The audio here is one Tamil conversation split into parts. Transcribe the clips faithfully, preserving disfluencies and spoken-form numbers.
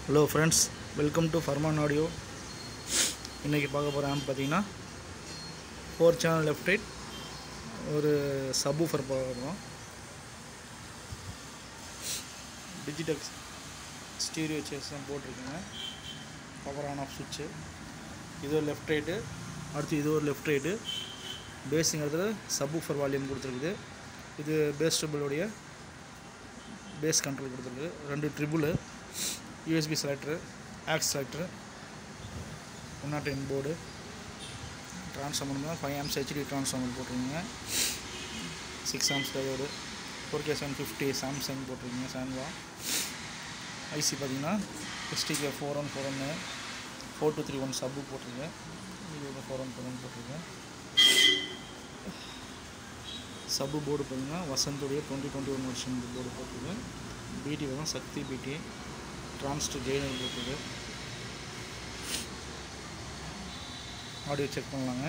Hello friends, welcome to Farman audio. இன்றைக்கி பார்க்க போகிற ஆம்ப் பார்த்தீங்கன்னா ஃபோர் சேனல் லெஃப்ட் ரைட் ஒரு சப்வூஃபர் பார்க்குறோம். டிஜிடெக் ஸ்டீரியோ சேர்ஸ் தான் போட்டிருக்குங்க. பவர் ஆன் ஆஃப் சுவிட்சு. இது ஒரு லெஃப்ட் ரைட்டு, அடுத்து இது ஒரு லெஃப்ட் ரைட்டு. பேஸுங்கிறது சப்வூஃபர் வால்யூம் கொடுத்துருக்குது. இது பேஸ் ட்ரிபிளுடைய பேஸ் கண்ட்ரோல் கொடுத்துருக்கு. ரெண்டு treble, USB selector, aux selector, one not ten board, transformer தான் ஃபைவ் ஆம்ஸ் ஹெச்டி ட்ரான்ஸ்ஃபார்மர் போட்டிருக்கீங்க. Six amps diode, four K seven fifty Samsung போட்டிருக்கீங்க. சான்வா ஐசி பார்த்தீங்கன்னா எஸ்டிகே ஃபோர் ஒன் ஃபோர் ஒன்று four two three one sub போட்டிருக்கேன். இது வந்து ஃபோர் ஒன் ஃபோர் ஒன் போட்டிருக்கேன். சப்பு போர்டு பார்த்தீங்கன்னா வசந்தோடைய டுவெண்ட்டி டுவெண்ட்டி ஒன் வருஷன் போர்டு போட்டிருக்கேன். பிடி தான் சக்தி பிடி ட்ரான்ஸ்டர் ஜெயினர் போட்டிருக்கு. ஆடியோ செக் பண்ணலாங்க.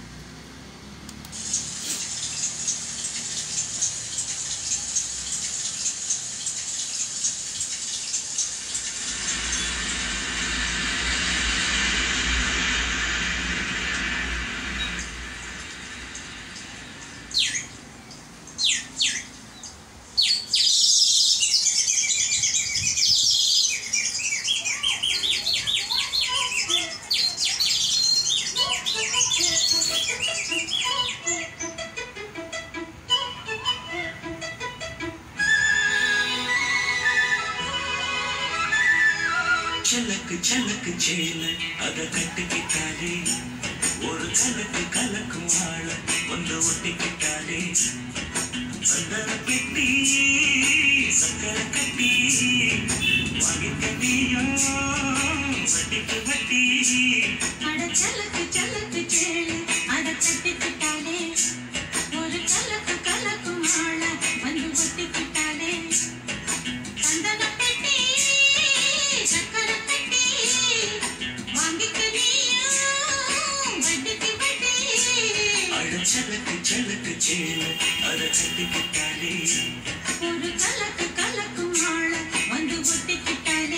चलक चलक चेल अद कट्टिकिट्टाले ஒரு கலக்கு கலக்கும் ஆள வந்து ஒட்டிக்கிட்டாலே சந்தன கட்டி சக்கர கட்டி வாங்கிக்க நீயும் வட்டிக்கு வட்டி அட சலக்கு சலக்கு சேல் அத கட்டிக்கிட்டாலே ஒரு கலக்கு கலக்கும் ஆள வந்து ஒட்டிக்கிட்டாலே சந்தன கட்டி சக்கர கட்டி வாங்கிக்க நீயும் வட்டிக்கு வட்டி அட சலக்கு சலக்கு சேல் அத கட்டிக்கிட்டாலே ஒரு கலக்கு கலக்கும் ஆள வந்து ஒட்டிக்கிட்டாலே.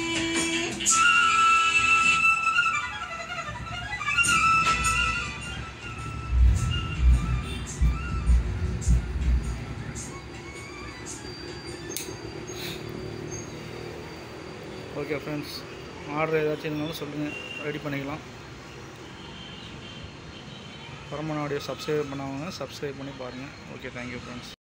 ஓகே ஃப்ரெண்ட்ஸ், ஆர்டர் ஏதாச்சும் இருந்தாலும் சொல்லுங்கள், ரெடி பண்ணிக்கலாம். ஃபர்மான் ஆடியோ சப்ஸ்கிரைப் பண்ணாமல் சப்ஸ்கிரைப் பண்ணி பாருங்கள். Okay, thank you friends.